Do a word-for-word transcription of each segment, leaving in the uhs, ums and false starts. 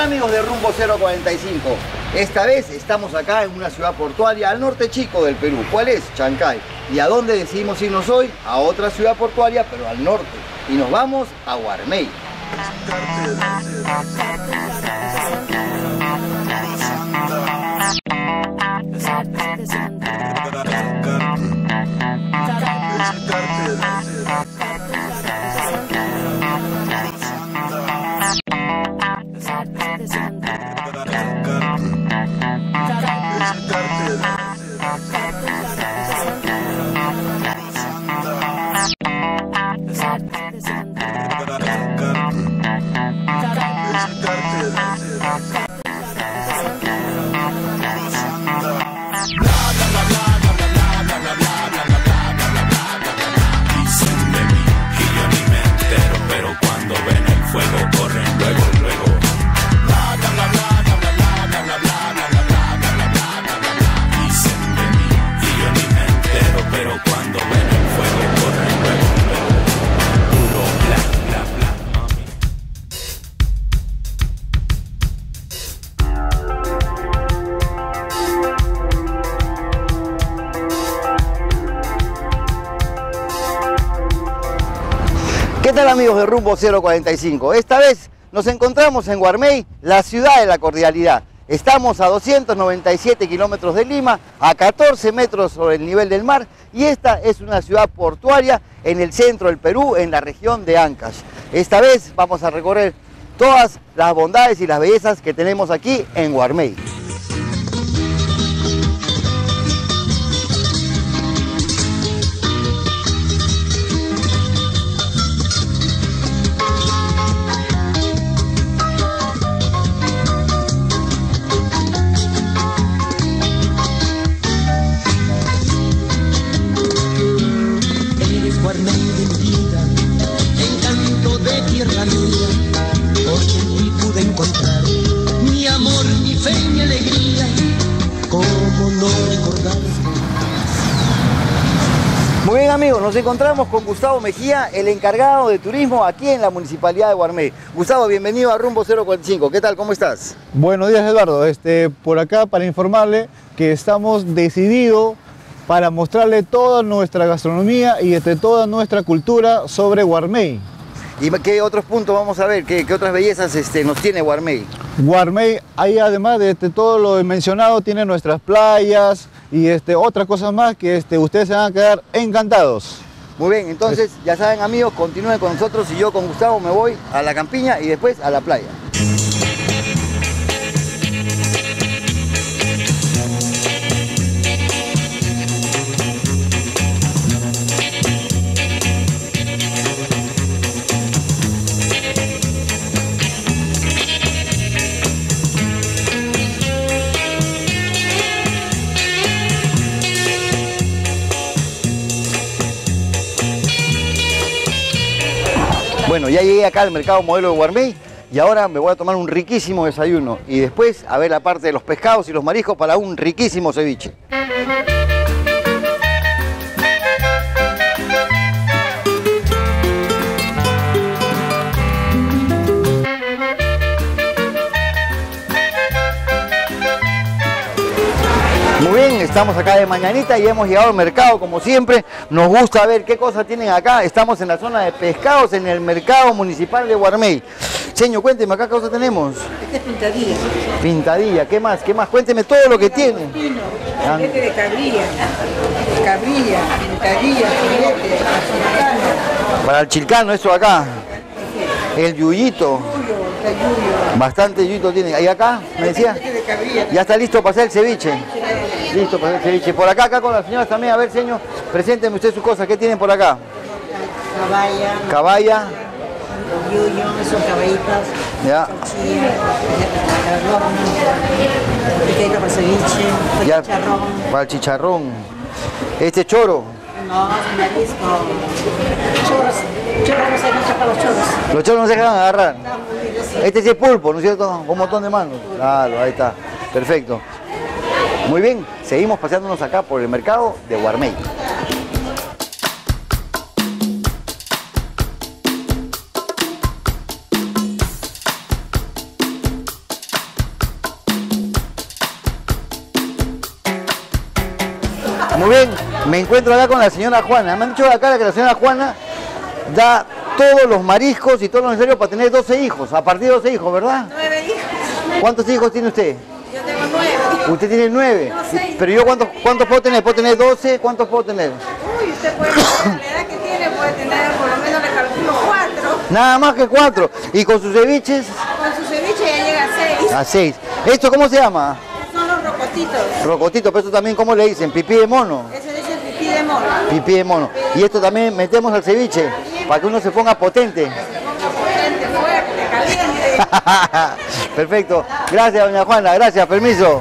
amigos de Rumbo cero cuarenta y cinco? Esta vez estamos acá en una ciudad portuaria al norte chico del Perú. ¿Cuál es? Chancay. ¿Y a dónde decidimos irnos hoy? A otra ciudad portuaria, pero al norte. Y nos vamos a Guarmey. ¿Qué tal amigos de Rumbo cero cuarenta y cinco? Esta vez nos encontramos en Guarmey, la ciudad de la cordialidad. Estamos a doscientos noventa y siete kilómetros de Lima, a catorce metros sobre el nivel del mar, y esta es una ciudad portuaria en el centro del Perú, en la región de Ancash. Esta vez vamos a recorrer todas las bondades y las bellezas que tenemos aquí en Guarmey. Muy bien amigos, nos encontramos con Gustavo Mejía, el encargado de turismo aquí en la Municipalidad de Guarmey. Gustavo, bienvenido a Rumbo cero cuarenta y cinco. ¿Qué tal? ¿Cómo estás? Buenos días, Eduardo. Este, por acá para informarle que estamos decididos para mostrarle toda nuestra gastronomía y este, toda nuestra cultura sobre Guarmey. ¿Y qué otros puntos vamos a ver? ¿Qué, qué otras bellezas este, nos tiene Guarmey? Guarmey, ahí además de este, todo lo mencionado, tiene nuestras playas y este, otras cosas más que este, ustedes se van a quedar encantados. Muy bien, entonces ya saben amigos, continúen con nosotros y yo con Gustavo me voy a la campiña y después a la playa. Bueno, ya llegué acá al mercado modelo de Guarmey y ahora me voy a tomar un riquísimo desayuno y después a ver la parte de los pescados y los mariscos para un riquísimo ceviche. Muy bien, estamos acá de mañanita y hemos llegado al mercado como siempre. Nos gusta ver qué cosas tienen acá. Estamos en la zona de pescados en el mercado municipal de Guarmey. Señor, cuénteme, acá qué cosa tenemos. Esta es pintadilla. Pintadilla, ¿qué más? ¿Qué más? Cuénteme todo lo que tiene. Pino, filete de cabrilla, cabrilla, pintadilla, filete, chilcano. Para el chilcano, eso acá. El yuyito. Bastante yuyito tiene. ¿Y acá? ¿Me decía? Ya está listo para hacer el ceviche. Listo para hacer el ceviche. Por acá, acá con las señoras también. A ver, señor, presénteme usted sus cosas. ¿Qué tienen por acá? Caballa. Caballa. Yuyo, son caballitas. Ya. Salchilla, piqueta para ceviche, para Ya. chicharrón. Para el chicharrón. Este choro. No, es marisco. Choros. Choros no se dejan para los choros. Los choros no se dejan agarrar. Está muy bien, sí. Este sí es pulpo, ¿no es cierto? Con un montón de manos. Claro, ahí está. Perfecto. Muy bien, seguimos paseándonos acá por el mercado de Guarmey. Muy bien, me encuentro acá con la señora Juana. Me han dicho acá que la señora Juana da todos los mariscos y todo lo necesario para tener doce hijos, a partir de doce hijos, ¿verdad? Nueve hijos. ¿Cuántos hijos tiene usted? Yo tengo nueve. Usted tiene nueve. No, seis. Pero yo, ¿cuántos, cuántos puedo tener? ¿Puedo tener doce? ¿Cuántos puedo tener? Uy, usted puede, con la edad que tiene, puede tener, por lo menos le calculo cuatro. Nada más que cuatro. ¿Y con sus ceviches? Con su ceviche ya llega a seis. A seis. ¿Esto cómo se llama? Son los rocotitos. Rocotito, pero esto también, ¿cómo le dicen? Pipí de mono. Ese dice el pipí de mono. Pipí de mono. Y esto también metemos al ceviche, para que uno se ponga potente. Ponga potente, fuerte, caliente. Perfecto. Gracias, doña Juana. Gracias. Permiso.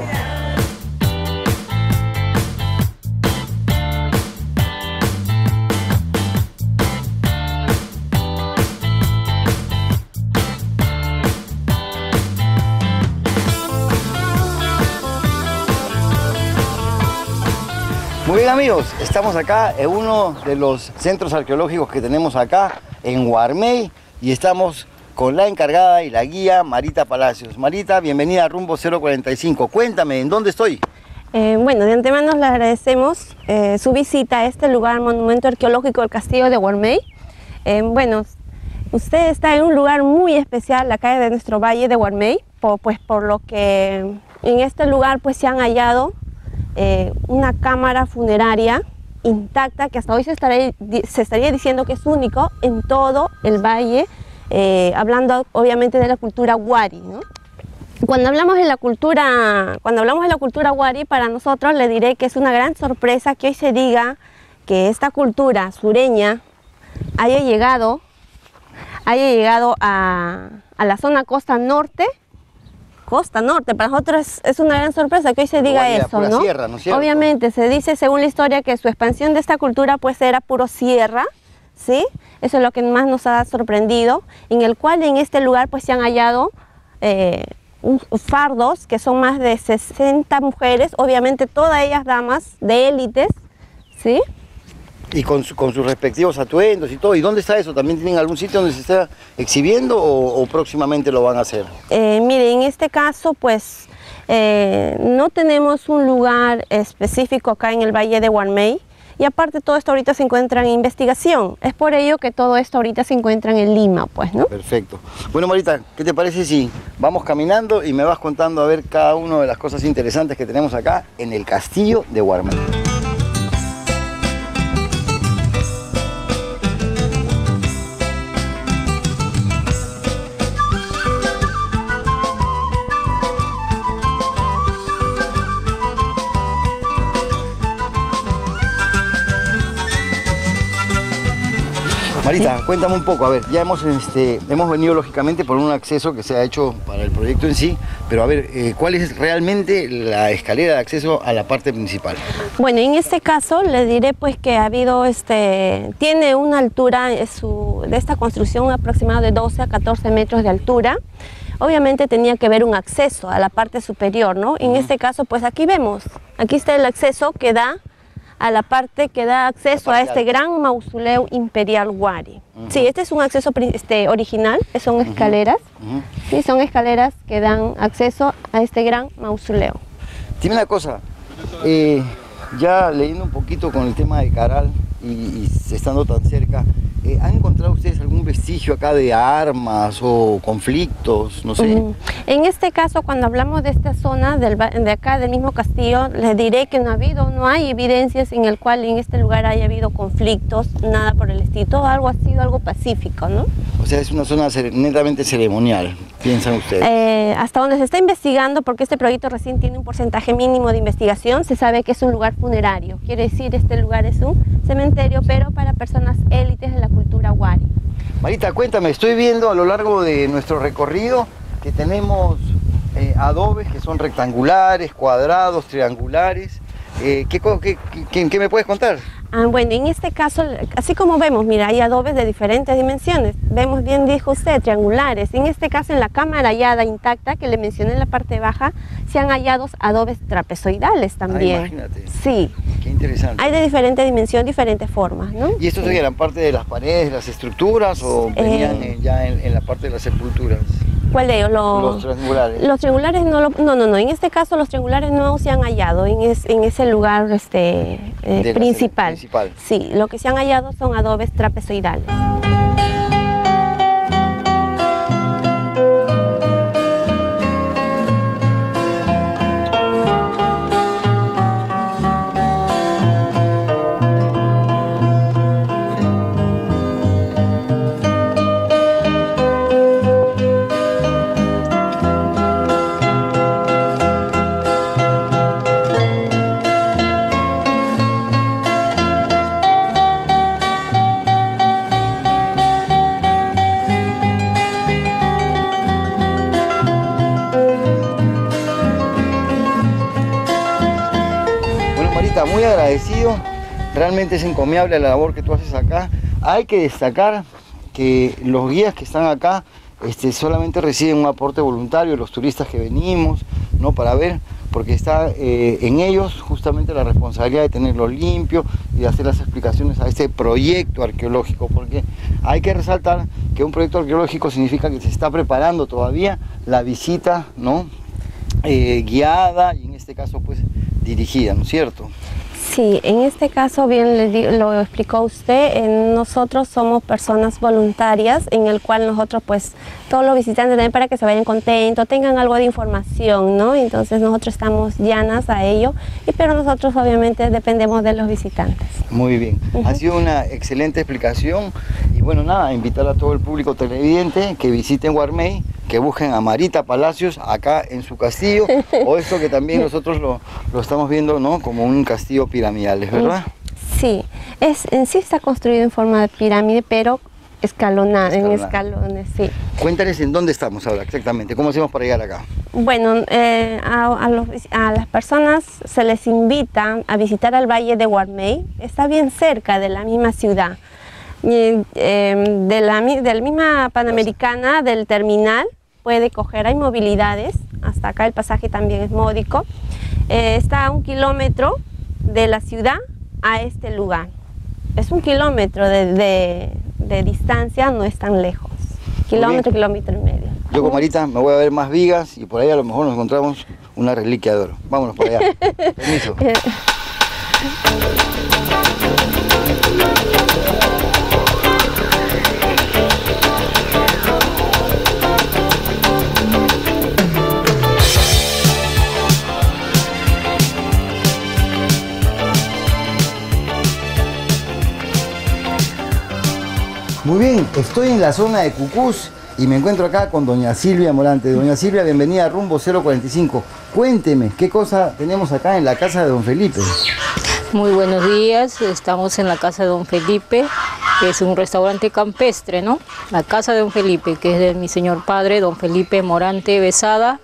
Muy bien, amigos, estamos acá en uno de los centros arqueológicos que tenemos acá en Huarmey y estamos con la encargada y la guía Marita Palacios. Marita, bienvenida a Rumbo cero cuarenta y cinco. Cuéntame, ¿en dónde estoy? Eh, bueno, de antemano le agradecemos eh, su visita a este lugar, monumento arqueológico del Castillo de Huarmey. Eh, bueno, usted está en un lugar muy especial acá de nuestro valle de Huarmey, por, pues por lo que en este lugar pues se han hallado Eh, una cámara funeraria intacta que hasta hoy se estaría, se estaría diciendo que es único en todo el valle, eh, hablando obviamente de la cultura Wari, ¿no? Cuando hablamos de la cultura, cuando hablamos de la cultura Wari, para nosotros le diré que es una gran sorpresa que hoy se diga que esta cultura sureña haya llegado, haya llegado a, a la zona costa norte. Costa Norte, para nosotros es, es una gran sorpresa que hoy se diga Guardia, eso, pura ¿no? sierra, ¿no es cierto? Obviamente, se dice según la historia que su expansión de esta cultura pues era puro sierra, ¿sí? Eso es lo que más nos ha sorprendido, en el cual en este lugar pues se han hallado eh, un, fardos que son más de sesenta mujeres, obviamente todas ellas damas de élites, ¿sí? Y con, su, con sus respectivos atuendos y todo. ¿Y dónde está eso? ¿También tienen algún sitio donde se está exhibiendo o, o próximamente lo van a hacer? Eh, mire, en este caso, pues, eh, no tenemos un lugar específico acá en el Valle de Huarmey y aparte todo esto ahorita se encuentra en investigación. Es por ello que todo esto ahorita se encuentra en Lima, pues, ¿no? Perfecto. Bueno, Marita, ¿qué te parece si vamos caminando y me vas contando a ver cada una de las cosas interesantes que tenemos acá en el Castillo de Huarmey? Marita, cuéntame un poco, a ver, ya hemos, este, hemos venido lógicamente por un acceso que se ha hecho para el proyecto en sí, pero a ver, eh, ¿cuál es realmente la escalera de acceso a la parte principal? Bueno, en este caso le diré pues que ha habido, este, tiene una altura eh, su, de esta construcción aproximada de doce a catorce metros de altura. Obviamente tenía que haber un acceso a la parte superior, ¿no? En uh-huh. este caso, pues aquí vemos, aquí está el acceso que da a la parte que da acceso a este gran mausoleo imperial Wari. Uh-huh. Sí, este es un acceso este, original, son escaleras, uh-huh. sí, son escaleras que dan acceso a este gran mausoleo. Dime una cosa, eh, ya leyendo un poquito con el tema de Caral y, y estando tan cerca, eh, ¿han encontrado ustedes algún vestigio acá de armas o conflictos? No sé. Mm. En este caso, cuando hablamos de esta zona del, de acá del mismo castillo, les diré que no ha habido, no hay evidencias en el cual en este lugar haya habido conflictos, nada por el estilo, todo algo ha sido algo pacífico, ¿no? O sea, es una zona netamente ceremonial, piensan ustedes. Eh, hasta donde se está investigando, porque este proyecto recién tiene un porcentaje mínimo de investigación, se sabe que es un lugar funerario, quiere decir este lugar es un cementerio, pero para personas élites de la cultura Wari. Marita, cuéntame, estoy viendo a lo largo de nuestro recorrido que tenemos eh, adobes que son rectangulares, cuadrados, triangulares. Eh, ¿qué, qué, qué, ¿Qué me puedes contar? Ah, bueno, en este caso, así como vemos, mira, hay adobes de diferentes dimensiones. Vemos, bien dijo usted, triangulares. En este caso, en la cámara hallada intacta, que le mencioné en la parte baja, se han hallado adobes trapezoidales también. Ah, imagínate. Sí. Qué interesante. Hay de diferente dimensión, diferentes formas, ¿no? ¿Y estos sí. eran parte de las paredes, las estructuras o venían eh, ya en, en la parte de las sepulturas? ¿Cuál de ellos? Los, Los triangulares. Los triangulares no, lo, no, no, no. En este caso los triangulares no se han hallado en, es, en ese lugar este, eh, principal. principal. Sí, lo que se han hallado son adobes trapezoidales. Muy agradecido, realmente es encomiable la labor que tú haces acá. Hay que destacar que los guías que están acá este, solamente reciben un aporte voluntario, los turistas que venimos, ¿no? Para ver, porque está eh, en ellos justamente la responsabilidad de tenerlo limpio y de hacer las explicaciones a este proyecto arqueológico, porque hay que resaltar que un proyecto arqueológico significa que se está preparando todavía la visita, ¿no? Eh, guiada y en este caso pues dirigida, ¿no es cierto? Sí, en este caso, bien le di, lo explicó usted, eh, nosotros somos personas voluntarias en el cual nosotros, pues, todos los visitantes también para que se vayan contentos, tengan algo de información, ¿no? Entonces nosotros estamos llanas a ello, y, pero nosotros obviamente dependemos de los visitantes. Muy bien, uh-huh. Ha sido una excelente explicación y bueno, nada, invitar a todo el público televidente que visiten Guarmey, que busquen a Marita Palacios acá en su castillo, o esto que también nosotros lo, lo estamos viendo, ¿no? Como un castillo piramidal, ¿es verdad? Sí, es, en sí está construido en forma de pirámide, pero escalonada, en escalones, sí. Cuéntales en dónde estamos ahora exactamente, ¿cómo hacemos para llegar acá? Bueno, eh, a, a, los, a las personas se les invita a visitar el Valle de Guarmey, está bien cerca de la misma ciudad. Eh, eh, de, la, de la misma Panamericana, del terminal, puede coger, hay movilidades, hasta acá el pasaje también es módico, eh, está a un kilómetro de la ciudad a este lugar, es un kilómetro de, de, de distancia, no es tan lejos, kilómetro, kilómetro y medio. Yo con Marita me voy a ver más vigas y por ahí a lo mejor nos encontramos una reliquia de oro, vámonos por allá, permiso. Muy bien, estoy en la zona de Cucús y me encuentro acá con doña Silvia Morante. Doña Silvia, bienvenida a Rumbo cero cuarenta y cinco. Cuénteme, ¿qué cosa tenemos acá en la casa de don Felipe? Muy buenos días, estamos en la casa de don Felipe, que es un restaurante campestre, ¿no? La casa de don Felipe, que es de mi señor padre, don Felipe Morante Besada.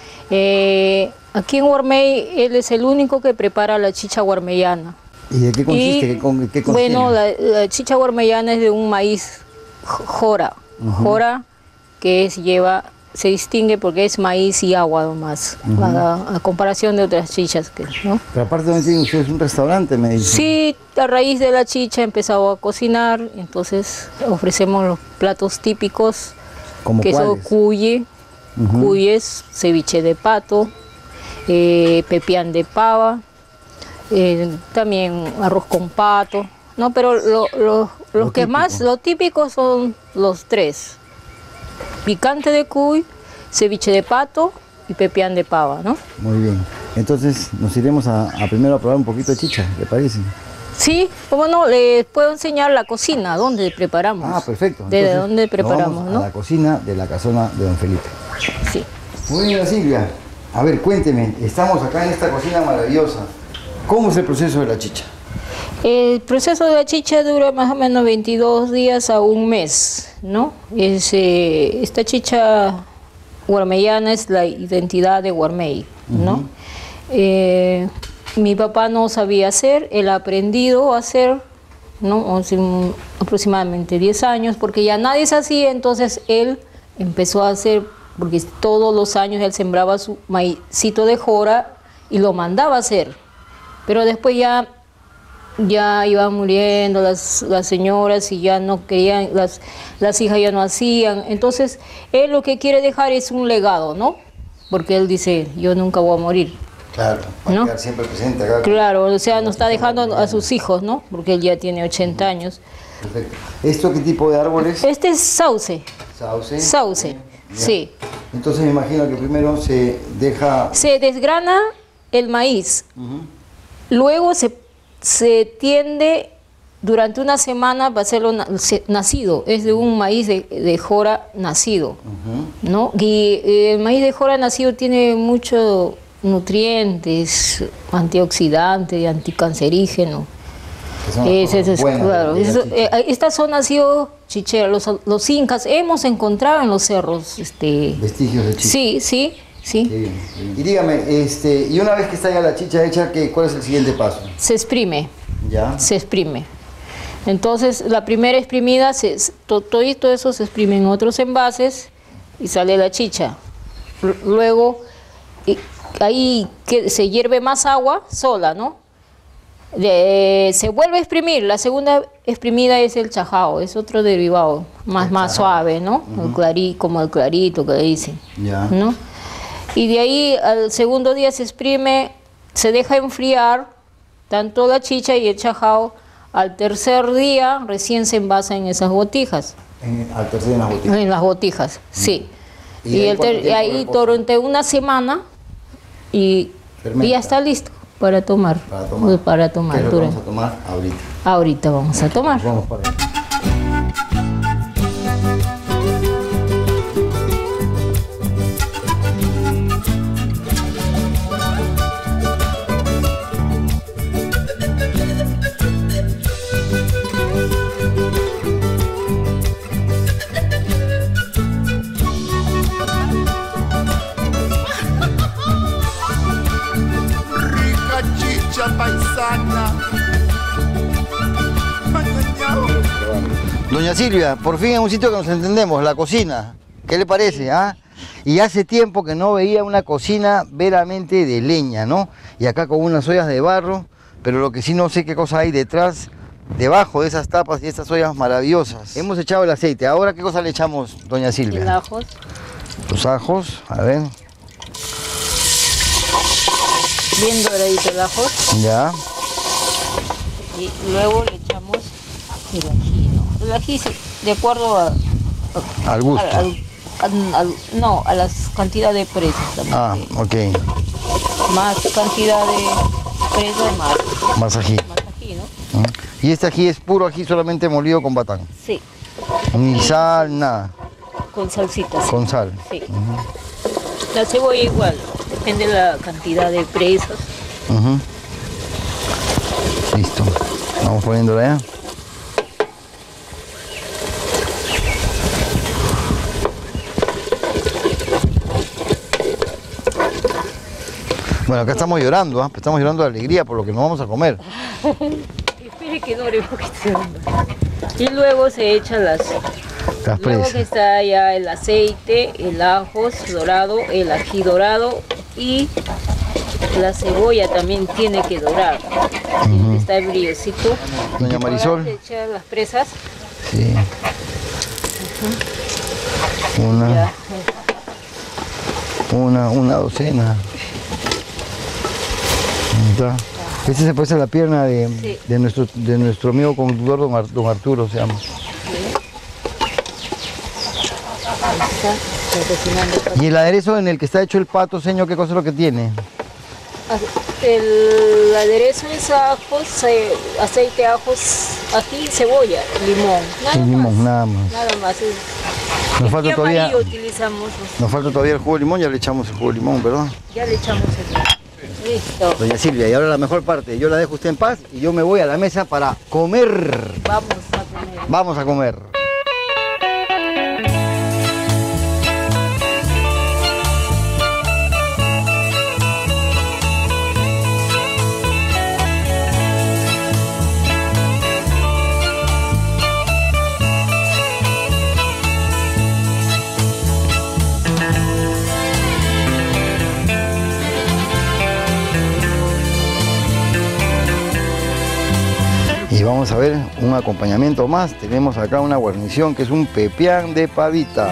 Eh, aquí en Guarmey, él es el único que prepara la chicha guarmeyana. ¿Y de qué consiste? Y, ¿Qué, con, qué bueno, la, la chicha guarmeyana es de un maíz jora, uh-huh. jora que es, lleva, se distingue porque es maíz y agua nomás, uh-huh. a, a comparación de otras chichas. Que, ¿no? Pero aparte de tienen ustedes un restaurante, me dicen. Sí, a raíz de la chicha he empezado a cocinar, entonces ofrecemos los platos típicos, ¿Cómo que cuáles? son cuye, uh-huh. cuyes, ceviche de pato, eh, pepián de pava, Eh, también arroz con pato, no, pero lo, lo, los lo que típico. más, lo típico son los tres: picante de cuy, ceviche de pato y pepián de pava, ¿no? Muy bien, entonces nos iremos a, a primero a probar un poquito de chicha, ¿le parece? Sí, cómo no, les puedo enseñar la cocina, dónde preparamos. Ah, perfecto. Entonces, ¿de dónde preparamos, vamos no? A la cocina de la casona de don Felipe. Sí. Muy bien, Silvia. A ver, cuénteme, estamos acá en esta cocina maravillosa. ¿Cómo es el proceso de la chicha? El proceso de la chicha dura más o menos veintidós días a un mes, ¿no? Es, eh, esta chicha guarmeyana es la identidad de Guarmey, ¿no? Uh-huh. eh, mi papá no sabía hacer, él ha aprendido a hacer, ¿no? Hace aproximadamente diez años, porque ya nadie se hacía, entonces él empezó a hacer, porque todos los años él sembraba su maicito de jora y lo mandaba a hacer. Pero después ya ya iban muriendo las, las señoras y ya no querían, las, las hijas ya no hacían. Entonces, él lo que quiere dejar es un legado, ¿no? Porque él dice, yo nunca voy a morir. Claro, para ¿no? quedar siempre presente acá. Claro, o sea, nos está dejando a sus hijos, ¿no? Porque él ya tiene ochenta años. Perfecto. ¿Esto qué tipo de árbol es? Este es sauce. Sauce. Sauce, Ya. sí. Entonces me imagino que primero se deja... Se desgrana el maíz. Ujú. Luego se, se tiende durante una semana para hacerlo na- se- nacido. Es de un maíz de, de jora nacido, Ujú. ¿no? Y eh, el maíz de jora nacido tiene muchos nutrientes, antioxidantes, anticancerígeno. Que son las Ese- cosas ese- buenas claro, de la eso- chicha. eh, esta zona ha sido chichera. Los, los incas hemos encontrado en los cerros. Este, Vestigios de chicha. sí, sí, sí. Qué bien, qué bien. Y dígame, este, y una vez que está ya la chicha hecha, ¿qué, ¿cuál es el siguiente paso? Se exprime. ¿Ya? Se exprime. Entonces, la primera exprimida, se, to- todo eso se exprime en otros envases y sale la chicha. L- Luego, y- ahí que se hierve más agua sola, ¿no? De- se vuelve a exprimir. La segunda exprimida es el chajao, es otro derivado, más, más suave, ¿no? El clarí, como el clarito que dicen, Ya. ¿no? Y de ahí al segundo día se exprime, se deja enfriar tanto la chicha y el chajao. Al tercer día recién se envasa en esas botijas, En- al tercer de las botellas. en las botijas, sí. ¿Y Y, ahí el cuánto ter- y tiempo ahí reposa? durante una semana y, Fermenta. y ya está listo para tomar. Para tomar. Para tomar, ¿Qué es lo que durante- vamos a tomar ahorita? Ahorita vamos a tomar. Vamos para allá. Rica chicha paisana. Mañañao. Doña Silvia, por fin en un sitio que nos entendemos, la cocina. ¿Qué le parece? Ah? Y hace tiempo que no veía una cocina veramente de leña, ¿no? Y acá con unas ollas de barro, pero lo que sí no sé qué cosa hay detrás, debajo de esas tapas y estas ollas maravillosas. Hemos echado el aceite, ahora ¿qué cosa le echamos, doña El Silvia? ajo, Los ajos, a ver, bien doradito el ajo. ya. Y luego le echamos el ají, ¿no? El ají sí, de acuerdo a, Al gusto. al- al- al- al- no, a las cantidades de presas también. Ah, ok, Más cantidad de presas, más, más ají. más ají, ¿no? ¿Mm? Y este ají es puro ají solamente molido con batán. Sí, Ni sal, nada, con salsita. Sí. con sal. Sí. La cebolla igual, depende de la cantidad de presas. Ujú. Listo. Vamos poniéndola ya. Bueno, acá estamos llorando, ¿ah? Estamos llorando de alegría por lo que nos vamos a comer. Espere que dore un poquito. Y luego se echan las... Las Luego que presas. está ya el aceite, el ajo dorado, el ají dorado y la cebolla también tiene que dorar. Está el brillocito. Doña Marisol. Le echar las presas. Sí. Una, Ya. una, una docena. Ahí está. Este se parece a la pierna de, Sí. de, nuestro, de nuestro amigo conductor, don, Ar- don Arturo, se llama. Ahí está, está cocinando. Y el aderezo en el que está hecho el pato, señor, ¿qué cosa es lo que tiene? El aderezo es ajos, eh, aceite, ajos, ají, cebolla, limón. Nada Y limón, más. nada más. Nada más. Es- Nos y falta todavía, amarillo utilizamos, nos falta todavía el jugo de limón, ya le echamos el jugo de limón, ¿verdad? ya le echamos el... Listo. Doña Silvia, y ahora la mejor parte, yo la dejo usted en paz y yo me voy a la mesa para comer. Vamos a comer. Vamos a comer. Y vamos a ver un acompañamiento más. Tenemos acá una guarnición que es un pepián de pavita.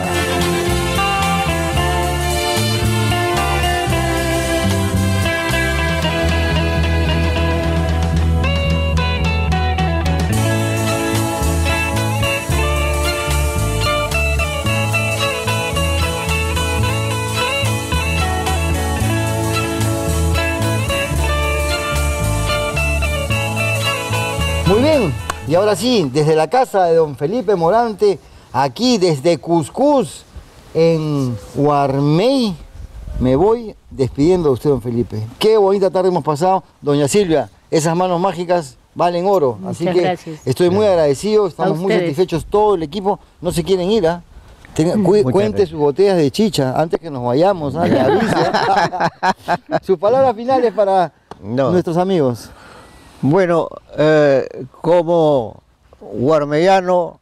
Muy bien, y ahora sí, desde la casa de don Felipe Morante, aquí desde Cuscús, en Guarmey, me voy despidiendo de usted, don Felipe. Qué bonita tarde hemos pasado. Doña Silvia, esas manos mágicas valen oro, Muchas así que gracias. estoy muy agradecido, estamos muy ustedes. satisfechos, todo el equipo, no se quieren ir, ¿ah? Tenga- cu- Muchas cuente gracias. sus botellas de chicha antes que nos vayamos, ¿ah? Le avisa. Sus palabras finales para No. nuestros amigos. Bueno, eh, como guarmeyano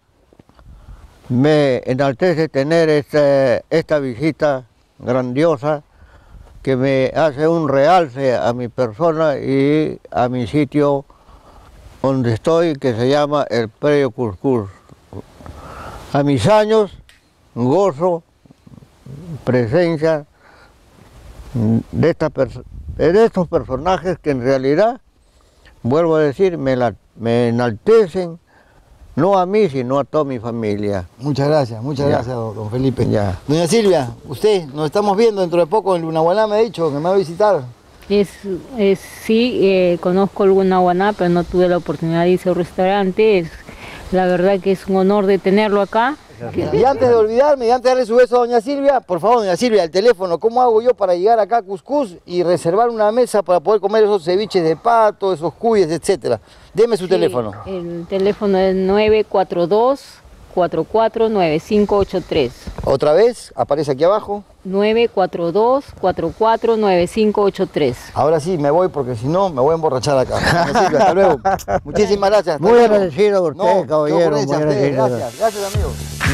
me enaltece tener este- esta visita grandiosa que me hace un realce a mi persona y a mi sitio donde estoy, que se llama el Predio Cuscús. A mis años gozo presencia de, esta pers- de estos personajes que en realidad, vuelvo a decir, me, la- me enaltecen, no a mí, sino a toda mi familia. Muchas gracias, muchas Ya. gracias, don don Felipe. Ya. Doña Silvia, usted, nos estamos viendo dentro de poco en Lunahuaná, me ha dicho que me va a visitar. Es, es, sí, eh, conozco el Lunahuaná, pero no tuve la oportunidad de ir a un restaurante. Es, la verdad que es un honor de tenerlo acá. Y antes de olvidarme, y antes de darle su beso a doña Silvia, por favor, doña Silvia, el teléfono, ¿cómo hago yo para llegar acá a Cuscús y reservar una mesa para poder comer esos ceviches de pato, esos cuyes, etcétera? Deme su Sí, teléfono. El teléfono es nueve cuatro dos, cuatro cuatro nueve cinco ocho tres. Otra vez, aparece aquí abajo. nueve cuatro dos, cuatro cuatro nueve cinco ocho tres. Ahora sí, me voy porque si no, me voy a emborrachar acá. Doña Silvia, hasta luego. Muchísimas gracias. hasta Muy luego. agradecido por usted, No, caballero, qué ocurrencia, muy a ustedes, agradecido. Gracias, gracias amigos.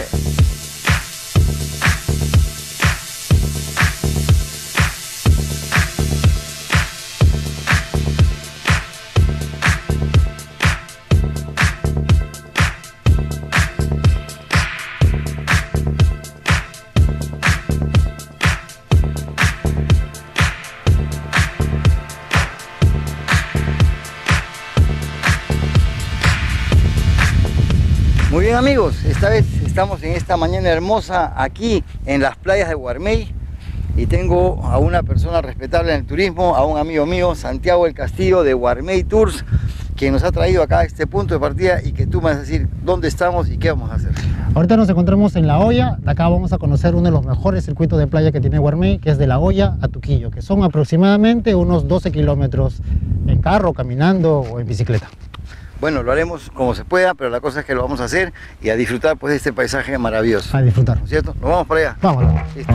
Muy bien amigos, esta vez estamos en esta mañana hermosa aquí en las playas de Guarmey y tengo a una persona respetable en el turismo, a un amigo mío, Santiago del Castillo de Guarmey Tours, que nos ha traído acá a este punto de partida y que tú me vas a decir dónde estamos y qué vamos a hacer. Ahorita nos encontramos en La Hoya. De acá vamos a conocer uno de los mejores circuitos de playa que tiene Guarmey, que es de La Hoya a Tuquillo, que son aproximadamente unos doce kilómetros en carro, caminando o en bicicleta. Bueno, lo haremos como se pueda, pero la cosa es que lo vamos a hacer y a disfrutar pues de este paisaje maravilloso. A disfrutar. ¿No es cierto? Nos vamos para allá. Vámonos. Listo.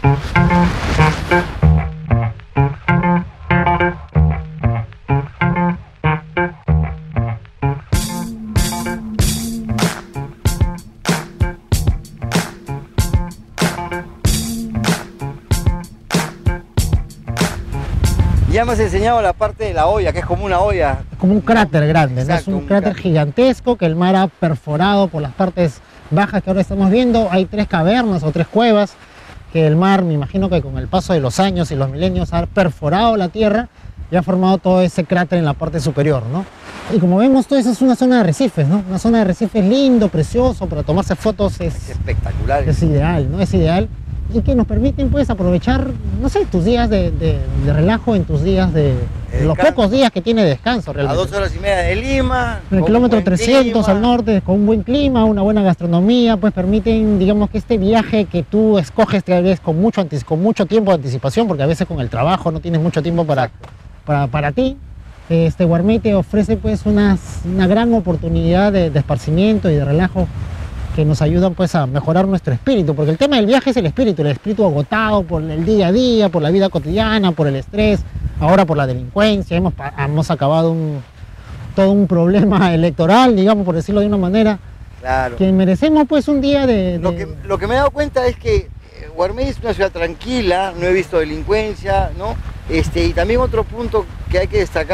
Ya me has enseñado la parte de la olla, que es como una olla. Como un cráter grande, ¿no? Exacto, Es un, un cráter cráter. gigantesco que el mar ha perforado por las partes bajas que ahora estamos viendo. Hay tres cavernas o tres cuevas que el mar, me imagino que con el paso de los años y los milenios, ha perforado la tierra y ha formado todo ese cráter en la parte superior, ¿no? Y como vemos, todo eso es una zona de arrecifes, ¿no? Una zona de arrecifes lindo, precioso, para tomarse fotos es, Espectacular. es ideal, ¿no? Es ideal. Y que nos permiten, pues, aprovechar, no sé, tus días de, de- de relajo, en tus días de... De los descanso. pocos días que tiene descanso, A realmente. dos horas y media de Lima. En el con kilómetro buen trescientos clima. al norte, con un buen clima, una buena gastronomía, pues permiten, digamos, que este viaje que tú escoges tal vez con mucho, antis- con mucho tiempo de anticipación, porque a veces con el trabajo no tienes mucho tiempo para, para, para ti, este Guarmey te ofrece pues unas, una gran oportunidad de, de esparcimiento y de relajo que nos ayudan pues a mejorar nuestro espíritu, porque el tema del viaje es el espíritu, el espíritu agotado por el día a día, por la vida cotidiana, por el estrés, ahora por la delincuencia, hemos, pa- hemos acabado un, todo un problema electoral, digamos, por decirlo de una manera, Claro. que merecemos pues un día de... Lo de- que, lo que me he dado cuenta es que eh, Guarmey es una ciudad tranquila, no he visto delincuencia, ¿no? Este, y también otro punto que hay que destacar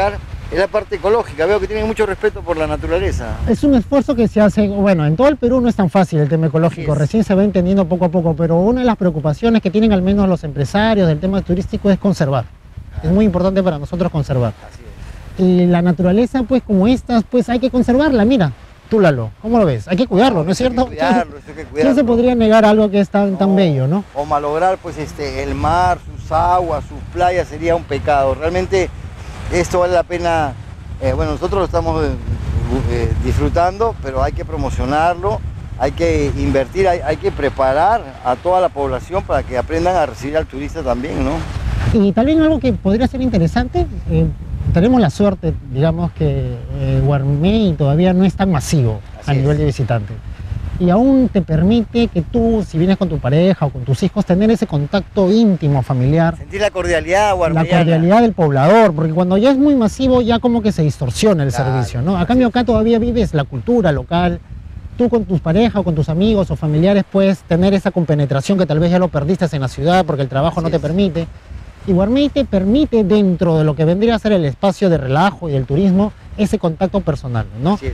es la parte ecológica. Veo que tienen mucho respeto por la naturaleza. Es un esfuerzo que se hace, bueno, en todo el Perú no es tan fácil el tema ecológico, recién se va entendiendo poco a poco, pero una de las preocupaciones que tienen al menos los empresarios del tema turístico es conservar. Es muy importante para nosotros conservar. Así es. Y la naturaleza, pues como estas, pues hay que conservarla, mira. Tú, Lalo, ¿cómo lo ves? Hay que cuidarlo, ¿no es cierto? Hay que cuidarlo, hay que cuidarlo. ¿Quién se podría negar algo que es tan, No, tan bello, no? O malograr pues este, el mar, sus aguas, sus playas, sería un pecado. Realmente esto vale la pena, eh, bueno, nosotros lo estamos eh, eh, disfrutando, pero hay que promocionarlo, hay que invertir, hay, hay que preparar a toda la población para que aprendan a recibir al turista también, ¿no? Y también algo que podría ser interesante, eh, tenemos la suerte, digamos, que eh, Guarmey todavía no es tan masivo Así a nivel es. de visitantes. Y aún te permite que tú, si vienes con tu pareja o con tus hijos, tener ese contacto íntimo, familiar. Sentir la cordialidad La guarmeyana. cordialidad del poblador, porque cuando ya es muy masivo, ya como que se distorsiona el Claro, servicio, ¿no? A cambio acá todavía vives la cultura local. Tú con tus parejas o con tus amigos o familiares puedes tener esa compenetración que tal vez ya lo perdiste en la ciudad porque el trabajo Así no te es. permite. Y Guarmey te permite, dentro de lo que vendría a ser el espacio de relajo y del turismo, ese contacto personal, ¿no? Así es.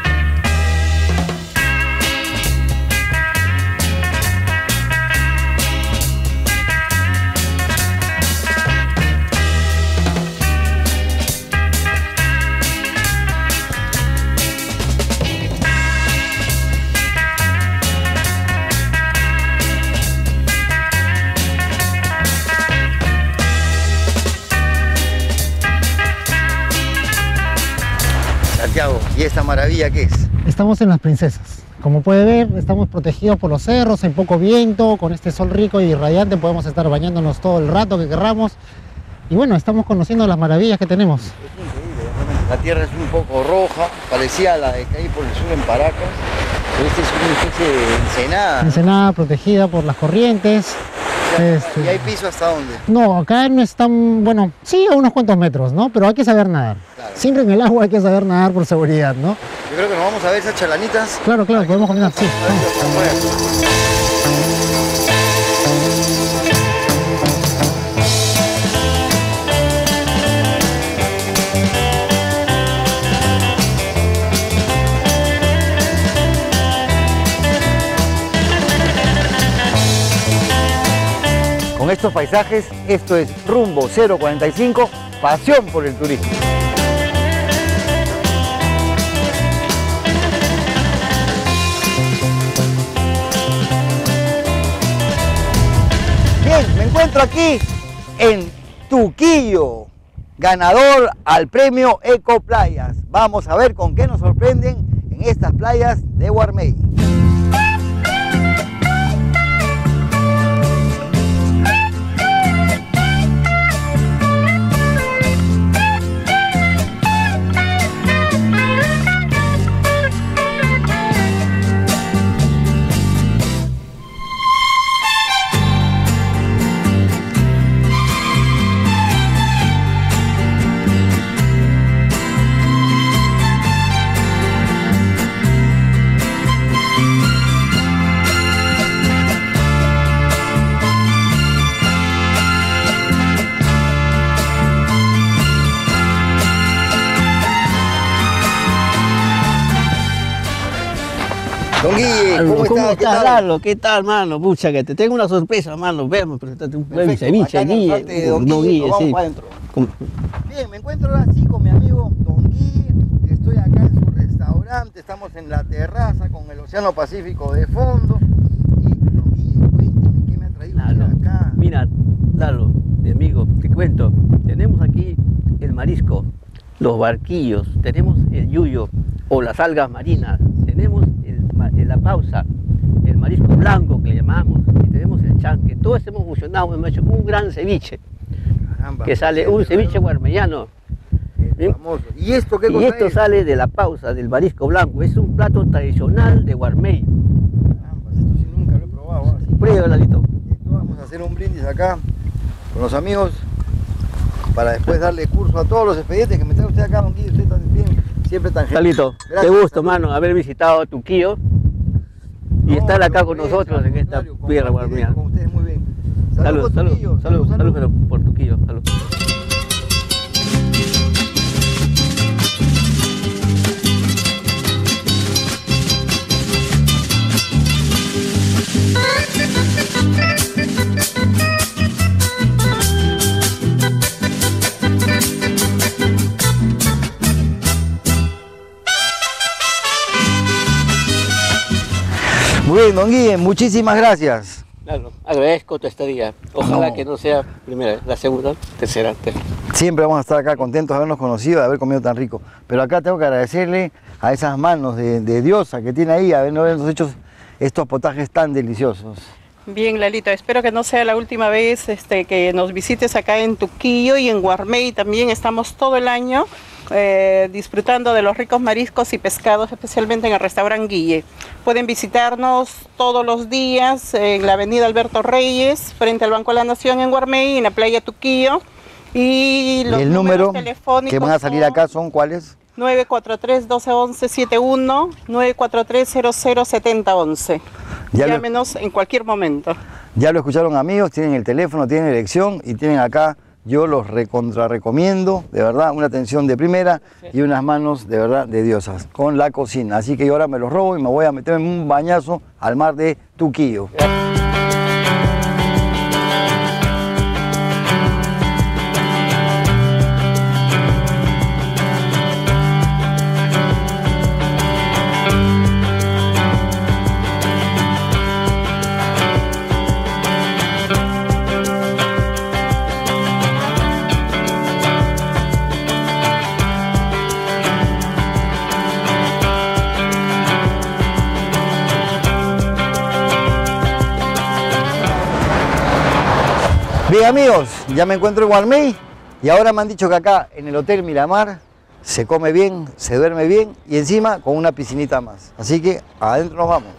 Santiago, ¿y esta maravilla qué es? Estamos en Las Princesas. Como puede ver, estamos protegidos por los cerros, hay poco viento, con este sol rico y radiante podemos estar bañándonos todo el rato que querramos. Y bueno, estamos conociendo las maravillas que tenemos. Es increíble, realmente. La tierra es un poco roja, parecía a la de que hay por el sur en Paracas, pero esta es una especie de ensenada. Ensenada protegida por las corrientes. Este, ¿Y hay piso hasta dónde? No, acá no es tan, bueno, sí, a unos cuantos metros, ¿no? Pero hay que saber nadar. Claro. Siempre en el agua hay que saber nadar por seguridad, ¿no? Yo creo que nos vamos a ver esas chalanitas. Claro, claro, podemos caminar, sí. A ver si lo podemos poner. Con estos paisajes, esto es Rumbo cero cuarenta y cinco, pasión por el turismo. Bien, me encuentro aquí en Tuquillo, ganador al premio Eco Playas. Vamos a ver con qué nos sorprenden en estas playas de Guarmey. Don Guille, ¿cómo, ¿Cómo, está? ¿Qué estás, tal? Lalo? ¿Qué tal, mano? Pucha, que te tengo una sorpresa, mano. Veamos, presentarte un buen Perfecto, ceviche, acá en el Guille. frente de Don No, Guille, Guille, nos vamos sí. para adentro. ¿Cómo? Bien, me encuentro ahora sí con mi amigo Don Guille. Estoy acá en su restaurante, estamos en la terraza con el Océano Pacífico de fondo. Y Don Guille, cuénteme, ¿qué me ha traído usted Lalo, acá? mira, Lalo, mi amigo, te cuento. Tenemos aquí el marisco, los barquillos, tenemos el yuyo o las algas marinas, tenemos el, ma- la pausa, el marisco blanco que le llamamos, y tenemos el chanque. Todo eso hemos fusionado, hemos hecho un gran ceviche, Caramba, que sale pues, un el ceviche guarmeyano. el famoso. ¿Y esto qué Y cosa esto es? sale de la pausa, del marisco blanco. Es un plato tradicional de Guarmey. Caramba, esto sí nunca lo he probado. Ahora sí. Prueba, Lalito. Esto vamos a hacer un brindis acá con los amigos para después darle curso a todos los expedientes que me trae usted acá, Don Guille. Usted también, siempre tan gentil. Lalito, Gracias, qué gusto, salud. mano, haber visitado Tuquillo y No, estar acá pero con bien, nosotros al en esta contrario, tierra compartir guarmeyana. con ustedes muy bien. Salud, por salud, Tuquillo, salud, salud, pero por Tuquillo, salud. Muy bien, don Guille, muchísimas gracias. Claro, agradezco tu estadía. Ojalá No. que no sea primera vez, la segunda, tercera, tercera. Siempre vamos a estar acá contentos de habernos conocido, de haber comido tan rico. Pero acá tengo que agradecerle a esas manos de, de diosa que tiene ahí, habernos hecho estos potajes tan deliciosos. Bien, Lalito, espero que no sea la última vez este, que nos visites acá en Tuquillo y en Guarmey. También estamos todo el año eh, disfrutando de los ricos mariscos y pescados, especialmente en el restaurante Guille. Pueden visitarnos todos los días en la avenida Alberto Reyes, frente al Banco de la Nación en Guarmey, en la playa Tuquillo. Y los Y el número telefónicos que van a salir acá son ¿cuáles? nueve cuatro tres, uno dos uno uno, siete uno, nueve cuatro tres, cero cero siete cero uno uno. Ya lo- Llámenos en cualquier momento. Ya lo escucharon amigos, tienen el teléfono, tienen elección y tienen acá, yo los recontra recomiendo, de verdad, una atención de primera y unas manos de verdad de diosas con la cocina. Así que yo ahora me los robo y me voy a meter en un bañazo al mar de Tuquillo. Bien amigos, ya me encuentro en Guarmey y ahora me han dicho que acá en el Hotel Miramar se come bien, se duerme bien y encima con una piscinita más. Así que adentro nos vamos.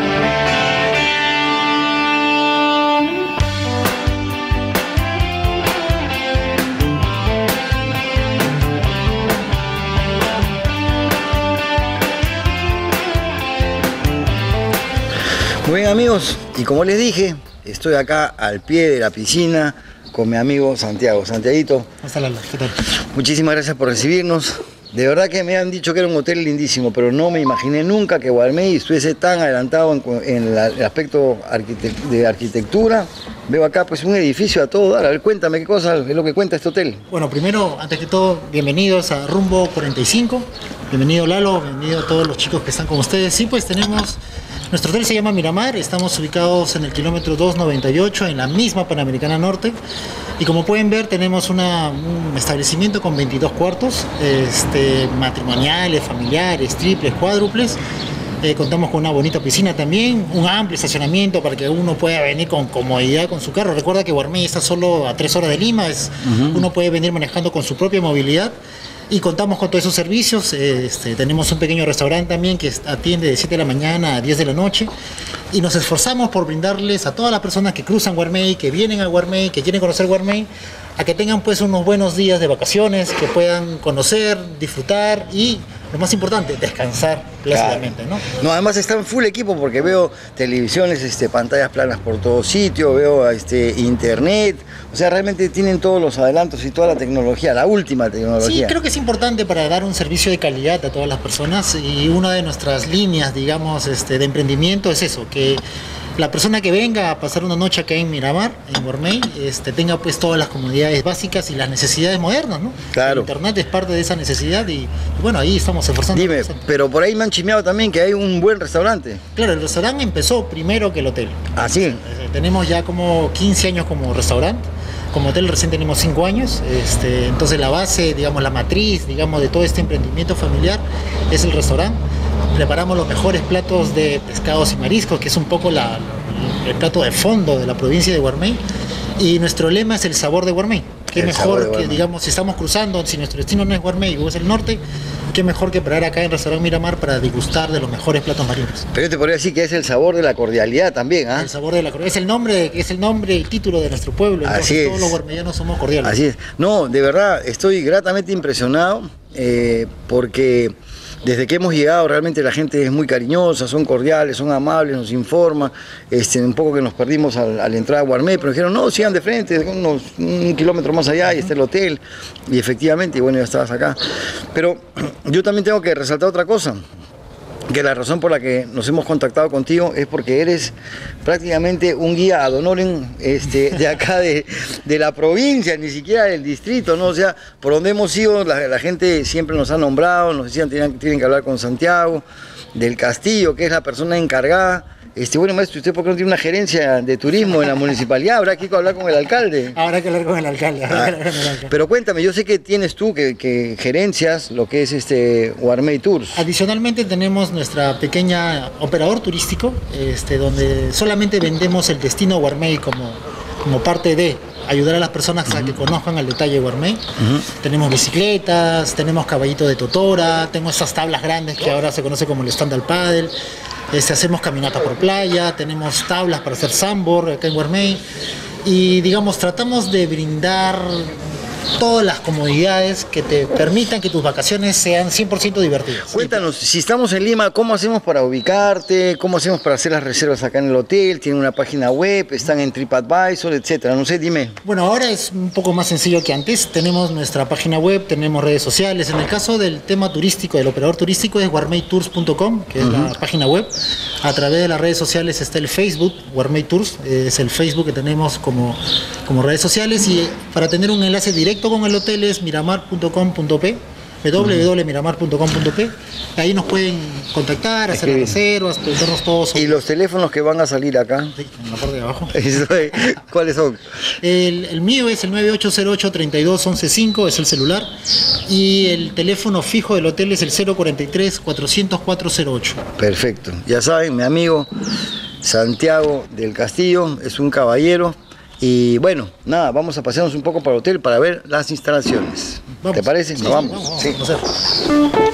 Muy bien amigos, y como les dije, estoy acá al pie de la piscina con mi amigo Santiago. Santiaguito, Hasta la ¿qué tal? muchísimas gracias por recibirnos. De verdad que me han dicho que era un hotel lindísimo, pero no me imaginé nunca que Guarmey estuviese tan adelantado en, cu- en la- el aspecto arquite- de arquitectura. Veo acá pues un edificio a todo dar. A ver, cuéntame qué cosa es lo que cuenta este hotel. Bueno, primero, antes que todo, bienvenidos a Rumbo cuarenta y cinco. Bienvenido Lalo, bienvenido a todos los chicos que están con ustedes. Sí, pues tenemos, nuestro hotel se llama Miramar, estamos ubicados en el kilómetro doscientos noventa y ocho, en la misma Panamericana Norte. Y como pueden ver, tenemos una- un establecimiento con veintidós cuartos, este, matrimoniales, familiares, triples, cuádruples. Eh, contamos con una bonita piscina también, un amplio estacionamiento para que uno pueda venir con comodidad con su carro. Recuerda que Guarmey está solo a tres horas de Lima, es, uno puede venir manejando con su propia movilidad. Y contamos con todos esos servicios. Este, tenemos un pequeño restaurante también que atiende de siete de la mañana a diez de la noche. Y nos esforzamos por brindarles a todas las personas que cruzan Guarmey, que vienen a Guarmey, que quieren conocer Guarmey, a que tengan pues unos buenos días de vacaciones, que puedan conocer, disfrutar y, lo más importante, descansar plácidamente, ¿no? No, además está en full equipo porque veo televisiones, este, pantallas planas por todo sitio, veo este, internet, o sea, realmente tienen todos los adelantos y toda la tecnología, la última Sí, tecnología. creo que es importante para dar un servicio de calidad a todas las personas y una de nuestras líneas, digamos, este, de emprendimiento es eso, que la persona que venga a pasar una noche acá en Miramar, en Guarmey, este, tenga pues todas las comodidades básicas y las necesidades modernas, ¿no? Claro. El internet es parte de esa necesidad y, y bueno, ahí estamos esforzando. Dime, pero por ahí me han chimeado también que hay un buen restaurante. Claro, el restaurante empezó primero que el hotel. ¿Ah, sí? Eh, Tenemos ya como quince años como restaurante. Como hotel recién tenemos cinco años. Este, entonces la base, digamos, la matriz, digamos, de todo este emprendimiento familiar es el restaurante. Preparamos los mejores platos de pescados y mariscos, que es un poco la, el plato de fondo de la provincia de Guarmey. Y nuestro lema es el sabor de Guarmey. Qué El sabor de mejor que, Guarmey. digamos, si estamos cruzando, si nuestro destino no es Guarmey o es el norte, qué mejor que parar acá en Restaurante Miramar para degustar de los mejores platos marinos. Pero yo te podría decir que es el sabor de la cordialidad también, ¿ah? El sabor de la cordialidad. Es el nombre, es el nombre y título de nuestro pueblo. Entonces Así es. todos los guarmeyanos somos cordiales. Así es. No, de verdad, estoy gratamente impresionado eh, porque desde que hemos llegado realmente la gente es muy cariñosa, son cordiales, son amables, nos informa. Este, un poco que nos perdimos al, al entrar a Guarmey, pero dijeron, no, sigan de frente, unos, un kilómetro más allá y está el hotel. Y efectivamente, y bueno, ya estabas acá. Pero yo también tengo que resaltar otra cosa. Que la razón por la que nos hemos contactado contigo es porque eres prácticamente un guía ad honorem este, de acá de, de la provincia, ni siquiera del distrito, ¿no? O sea, por donde hemos ido, la, la gente siempre nos ha nombrado, nos decían que tienen, tienen que hablar con Santiago del Castillo, que es la persona encargada Este, bueno, maestro, ¿usted por qué no tiene una gerencia de turismo en la municipalidad? Habrá que hablar con el alcalde. Habrá que hablar con el alcalde. Habrá Ah, que hablar con el alcalde. pero cuéntame, yo sé que tienes tú que, que gerencias lo que es este Guarmey Tours. Adicionalmente tenemos nuestra pequeña operador turístico, este, donde solamente vendemos el destino Guarmey como, como parte de ayudar a las personas a que conozcan al detalle Guarmey. Uh-huh. Tenemos bicicletas, tenemos caballito de totora, tengo esas tablas grandes que ahora se conoce como el stand-up paddle. Este, hacemos caminata por playa, tenemos tablas para hacer sandboard acá en Guarmey y digamos tratamos de brindar todas las comodidades que te permitan que tus vacaciones sean cien por ciento divertidas. Cuéntanos, si estamos en Lima, ¿cómo hacemos para ubicarte? ¿Cómo hacemos para hacer las reservas acá en el hotel? ¿Tienen una página web? ¿Están en TripAdvisor, etcétera? No sé, dime. Bueno, ahora es un poco más sencillo que antes. Tenemos nuestra página web, tenemos redes sociales. En el caso del tema turístico, del operador turístico, es guarmey tours punto com, que es Uh-huh. la página web. A través de las redes sociales está el Facebook, Guarmey Tours, es el Facebook que tenemos como, como redes sociales. Y para tener un enlace directo con el hotel es miramar punto com punto p, w w w punto miramar punto com punto p. Ahí nos pueden contactar, hacer las reservas, preguntarnos todo sobre... ¿Y los teléfonos que van a salir acá? Sí, en la parte de abajo. ¿Cuáles son? El, el mío es el nueve ocho cero ocho, tres dos uno cinco, es el celular. Y el teléfono fijo del hotel es el cero cuarenta y tres, cuatrocientos cuatro cero ocho. Perfecto. Ya saben, mi amigo Santiago del Castillo es un caballero. Y bueno, nada, vamos a pasearnos un poco para el hotel para ver las instalaciones. Vamos. ¿Te parece? Sí, Nos sí, vamos. vamos, Sí. vamos a hacer.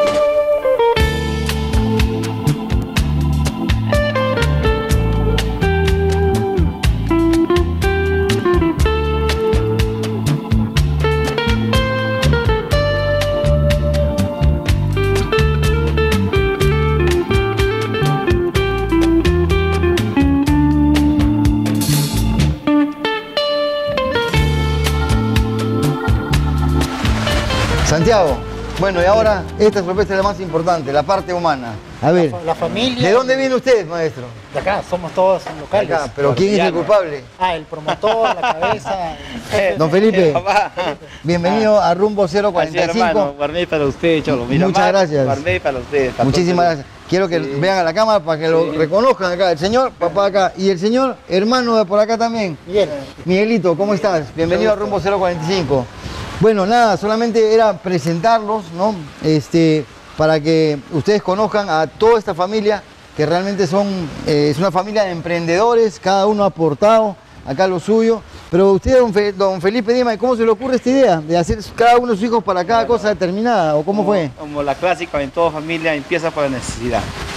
Santiago, bueno, y ahora esta sorpresa es la más importante, la parte humana. A ver, La, la familia... ¿de dónde viene usted, maestro? De acá, somos todos locales. De acá, pero ¿quién es el culpable? Ah, el promotor, la cabeza... Don Felipe, bienvenido a Rumbo cero cuarenta y Así, hermano, cinco. Guarmey para usted, Cholo. Mira, Muchas gracias. Guarmey para usted. para Muchísimas todos. gracias. Quiero que Sí. vean a la cámara para que lo Sí. reconozcan acá. El señor, papá acá. Y el señor, hermano de por acá también. Bien. Miguelito, ¿cómo estás? Bienvenido a Rumbo cero cuarenta y cinco. Bueno, nada, solamente era presentarlos, ¿no? Este, para que ustedes conozcan a toda esta familia, que realmente son, eh, es una familia de emprendedores, cada uno ha aportado acá lo suyo. Pero usted, don, Fe- don Felipe, dígame, ¿cómo se le ocurre esta idea de hacer cada uno de sus hijos para cada cosa determinada? ¿O cómo fue? Como la clásica, en toda familia empieza por la necesidad.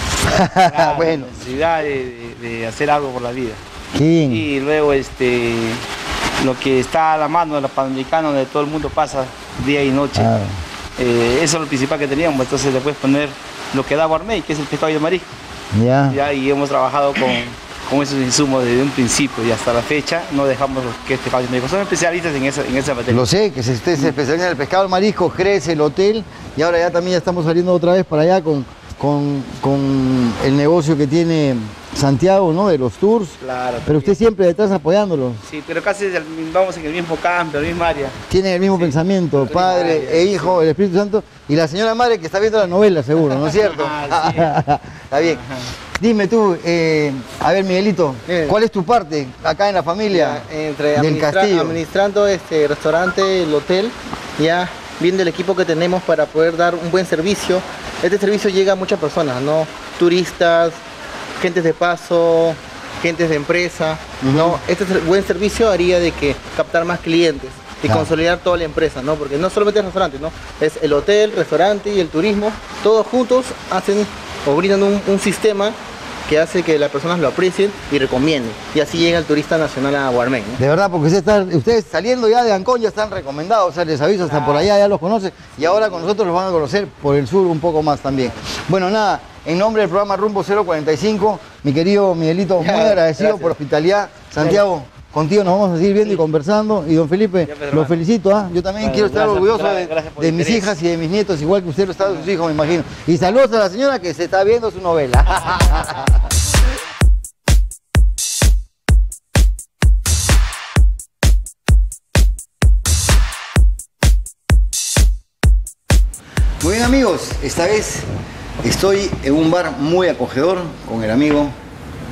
Claro, Bueno, La necesidad de, de- de hacer algo por la vida. qué bien. Y luego este, lo que está a la mano de los panamericanos, donde todo el mundo pasa día y noche. Claro. Eh, eso es lo principal que teníamos. Entonces le puedes poner lo que da Guarmey, que es el pescado y el marisco. Ya. Ya, y hemos trabajado con, con esos insumos desde un principio y hasta la fecha no dejamos lo que es pescado y marisco. Son especialistas en esa, en esa materia. Lo sé, que se- usted se especializa en el pescado, el marisco, crece el hotel y ahora ya también ya estamos saliendo otra vez para allá con, con, con el negocio que tiene Santiago, ¿no? De los tours. Claro. Pero usted siempre detrás apoyándolo. Sí, pero casi del- vamos en el mismo campo, en la misma área. Tienen el mismo pensamiento, Padre área, e Hijo, el Espíritu Santo y la señora madre que está viendo la novela, seguro, ¿no es cierto? Ah, sí. Está bien. Dime tú, eh, a ver Miguelito, Bien. ¿cuál es tu parte acá en la familia Entre del administra- Castillo? administrando este restaurante, el hotel, ya viendo el equipo que tenemos para poder dar un buen servicio. Este servicio llega a muchas personas, ¿no? Turistas, gentes de paso, gentes de empresa, ¿no? Este ser- buen servicio haría de que captar más clientes y Claro. consolidar toda la empresa, ¿no? Porque no solamente el restaurante, ¿no? Es el hotel, restaurante y el turismo, todos juntos hacen o brindan un, un sistema que hace que las personas lo aprecien y recomienden. Y así llega el turista nacional a Guarmey, ¿no? De verdad, porque usted está- ustedes saliendo ya de Ancón ya están recomendados, o sea, les aviso, hasta por allá ya los conocen y ahora con nosotros los van a conocer por el sur un poco más también. Bueno, nada, en nombre del programa Rumbo cero cuarenta y cinco, mi querido Miguelito, muy agradecido Gracias. por la hospitalidad. Santiago, contigo nos vamos a seguir viendo y conversando. Y don Felipe, pues, lo hermano. felicito, ¿ah? Yo también Bueno, quiero estar gracias, orgulloso gracias, de, gracias por de el mis interés. hijas y de mis nietos, igual que usted lo está de sus hijos, me imagino. Y saludos a la señora que se está viendo su novela. Muy bien amigos, esta vez estoy en un bar muy acogedor con el amigo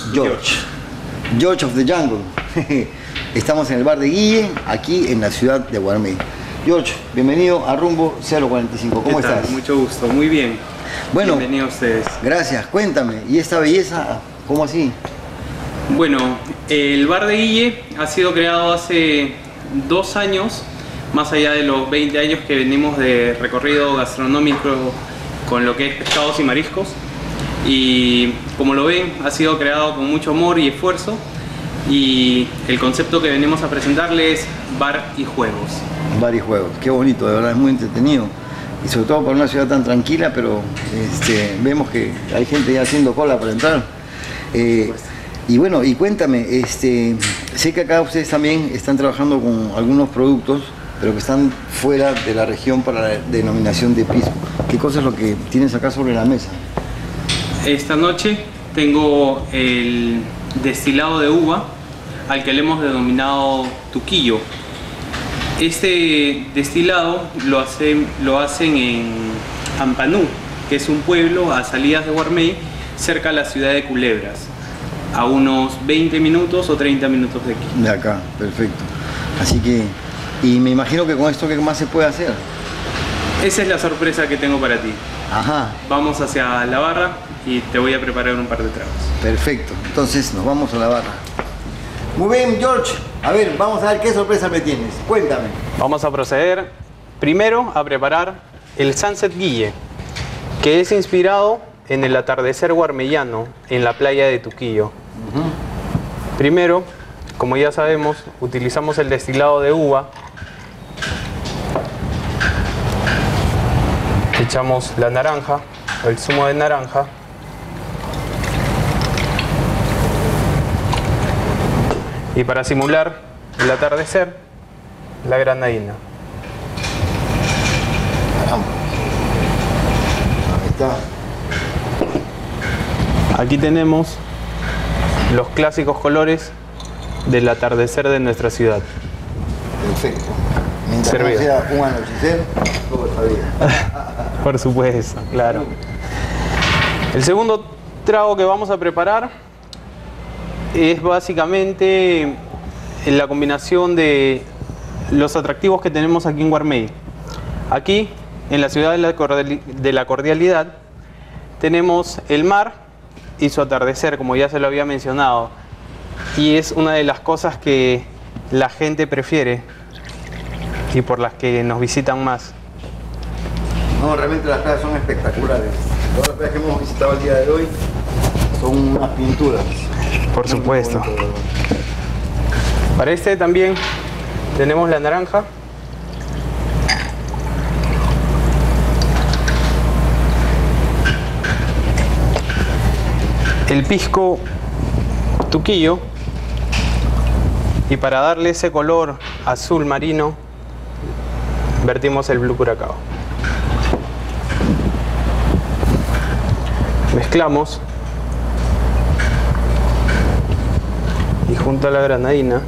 George. George of the Jungle. Estamos en el bar de Guille, aquí en la ciudad de Guarmey. George, bienvenido a Rumbo cero cuarenta y cinco. ¿Cómo ¿Qué tal? estás? Mucho gusto, muy bien. Bueno, bienvenido a ustedes. Gracias, cuéntame. ¿Y esta belleza, cómo así? Bueno, el bar de Guille ha sido creado hace dos años, más allá de los veinte años que venimos de recorrido gastronómico con lo que es pescados y mariscos. Y como lo ven, ha sido creado con mucho amor y esfuerzo. Y el concepto que venimos a presentarles es bar y juegos. Bar y juegos, qué bonito, de verdad es muy entretenido. Y sobre todo para una ciudad tan tranquila, pero este, vemos que hay gente ya haciendo cola para entrar. Eh, y bueno, y cuéntame, este, sé que acá ustedes también están trabajando con algunos productos, pero que están fuera de la región para la denominación de pisco. ¿Qué cosa es lo que tienes acá sobre la mesa? Esta noche tengo el destilado de uva, al que le hemos denominado tuquillo. Este destilado lo hacen, lo hacen en Ampanú, que es un pueblo a salidas de Guarmey, cerca de la ciudad de Culebras, a unos veinte minutos o treinta minutos de aquí. De acá, perfecto. Así que, y me imagino que con esto, ¿qué más se puede hacer? Esa es la sorpresa que tengo para ti. Ajá. Vamos hacia la barra y te voy a preparar un par de tragos. Perfecto, entonces nos vamos a la barra. Muy bien, George. A ver, vamos a ver qué sorpresa me tienes. Cuéntame. Vamos a proceder primero a preparar el Sunset Guille, que es inspirado en el atardecer guarmeyano en la playa de Tuquillo. Uh-huh. Primero, como ya sabemos, utilizamos el destilado de uva. Echamos la naranja, el zumo de naranja. Y para simular el atardecer, la granadina. Ahí está. Aquí tenemos los clásicos colores del atardecer de nuestra ciudad. Perfecto. Mientras Servido. No sea un anochecer, todo está bien. Por supuesto, claro. El segundo trago que vamos a preparar es básicamente la combinación de los atractivos que tenemos aquí en Guarmey. Aquí, en la ciudad de la, de la cordialidad, tenemos el mar y su atardecer, como ya se lo había mencionado. Y es una de las cosas que la gente prefiere y por las que nos visitan más. No, realmente las playas son espectaculares. Todas las playas que hemos visitado el día de hoy son unas pinturas. Por supuesto. Para este también tenemos la naranja. El pisco tuquillo. Y para darle ese color azul marino, vertimos el Blue Curacao. Mezclamos. Y junto a la granadina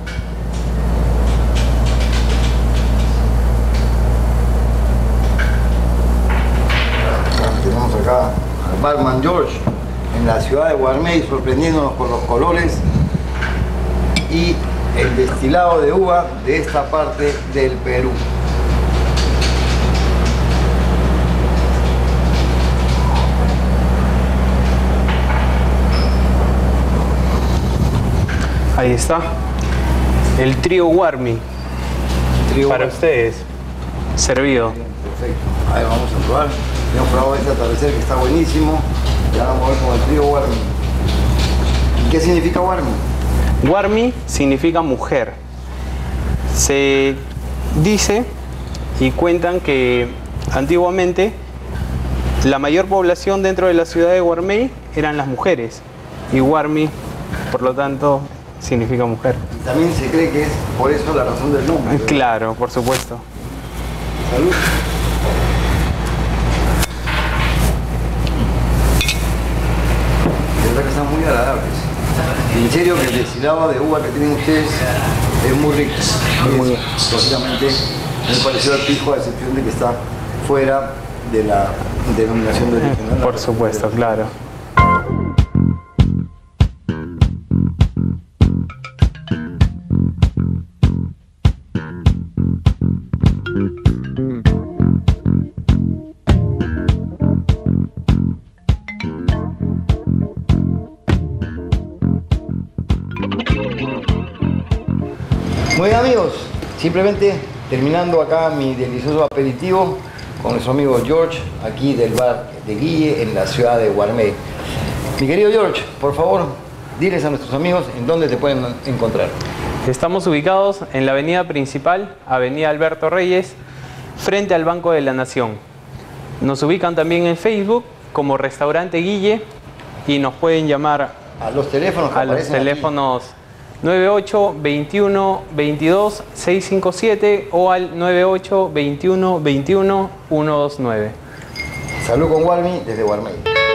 tenemos acá al barman George en la ciudad de Guarmey, sorprendiéndonos con los colores y el destilado de uva de esta parte del Perú. Ahí está. El trío Guarmi. Trío para Guarmi. ustedes. Servido. Perfecto. A ver, vamos a probar. Hemos probado este atardecer que está buenísimo. Ya vamos a ver con el trío Guarmi. ¿Y qué significa Guarmi? Guarmi significa mujer. Se dice y cuentan que antiguamente la mayor población dentro de la ciudad de Guarmey eran las mujeres. Y Guarmi, por lo tanto, significa mujer. Y también se cree que es por eso la razón del nombre. Claro, por supuesto. Salud. De verdad que están muy agradables. Y en serio que el destilado de uva que tienen ustedes es muy rico. Muy, lógicamente, me pareció el pisco, a excepción de que está fuera de la denominación de origen. Por supuesto, claro. Muy bien, amigos, simplemente terminando acá mi delicioso aperitivo con nuestro amigo George, aquí del bar de Guille en la ciudad de Guarmey. Mi querido George, por favor, diles a nuestros amigos en dónde te pueden encontrar. Estamos ubicados en la avenida principal, avenida Alberto Reyes, frente al Banco de la Nación. Nos ubican también en Facebook como Restaurante Guille y nos pueden llamar a los teléfonos, a los teléfonos nueve ocho, veintiuno, veintidós, seiscientos cincuenta y siete o al nueve ocho, veintiuno, veintiuno, ciento veintinueve. Salud con Guarmi desde Guarmey.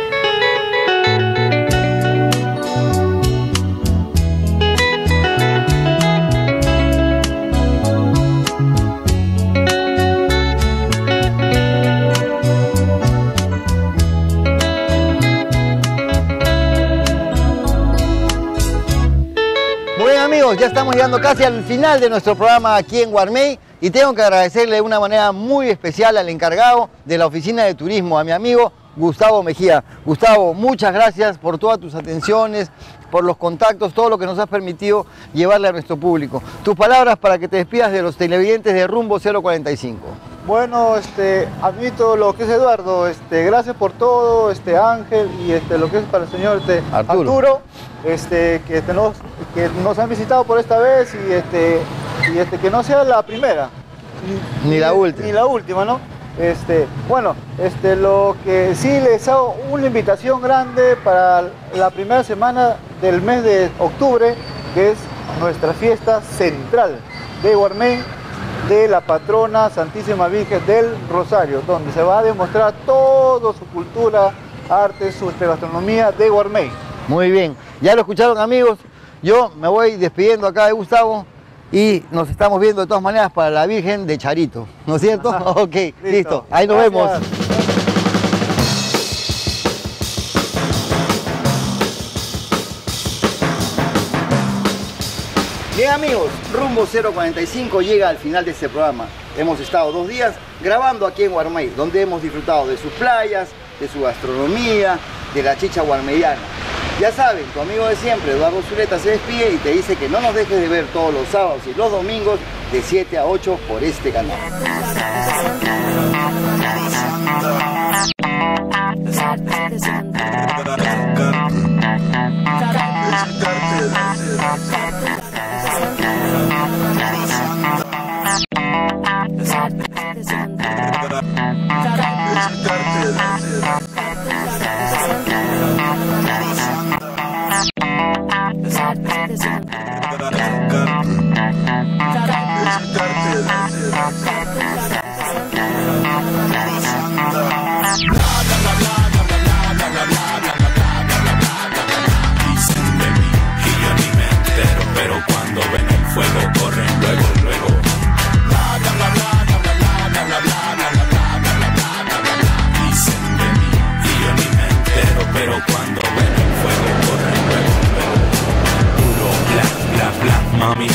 Amigos, ya estamos llegando casi al final de nuestro programa aquí en Guarmey y tengo que agradecerle de una manera muy especial al encargado de la oficina de turismo, a mi amigo Gustavo Mejía. Gustavo, muchas gracias por todas tus atenciones, por los contactos, todo lo que nos has permitido llevarle a nuestro público. Tus palabras para que te despidas de los televidentes de Rumbo cero cuarenta y cinco. Bueno, este, admito lo que es Eduardo, este, gracias por todo, este, Ángel, y este, lo que es para el señor este, Arturo, Arturo este, que, este, nos, que nos han visitado por esta vez y, este, y este, que no sea la primera. Ni, ni la última. Ni la última, ¿no? Este, bueno, este, lo que sí les hago una invitación grande para la primera semana del mes de octubre, que es nuestra fiesta central de Guarmey, de la patrona Santísima Virgen del Rosario, donde se va a demostrar toda su cultura, arte, su gastronomía de Guarmey. Muy bien, ya lo escucharon, amigos. Yo me voy despidiendo acá de Gustavo y nos estamos viendo de todas maneras para la Virgen de Charito, ¿no es cierto? Ajá. Ok, listo. listo. Ahí nos Gracias. vemos. Bien, amigos, Rumbo cero cuarenta y cinco llega al final de este programa. Hemos estado dos días grabando aquí en Guarmey, donde hemos disfrutado de sus playas, de su gastronomía, de la chicha guarmeyana. Ya saben, tu amigo de siempre, Eduardo Zuleta, se despide y te dice que no nos dejes de ver todos los sábados y los domingos de siete a ocho por este canal. Dicen de mí y yo ni me entero, pero cuando ven el fuego corren luego, luego. Dicen de mí y yo ni me entero, pero cuando ven el fuego corren luego, luego. Puro bla, bla, bla, mami.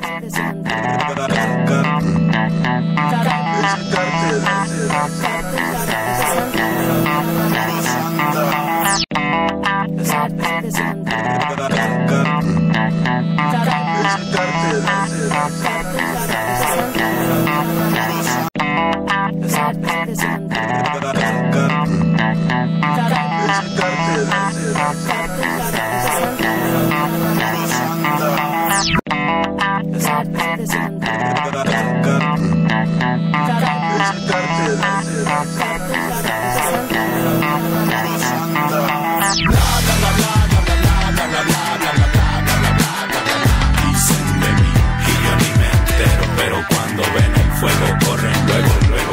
Dicen de mí y yo ni me entero, pero cuando ven el fuego corren luego, luego.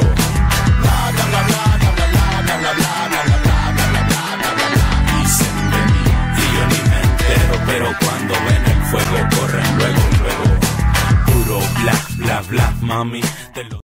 Dicen de mí y yo ni me entero, pero cuando ven el fuego corren luego, luego. Puro bla, bla, bla, mami.